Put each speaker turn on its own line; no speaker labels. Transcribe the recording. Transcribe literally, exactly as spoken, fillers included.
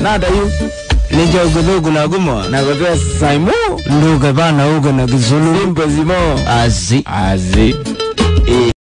nada yu
Nijo gudugu na gumo
na gotea saimu
Luga bana uga na gizulu
Simple zimo
Azi
Azi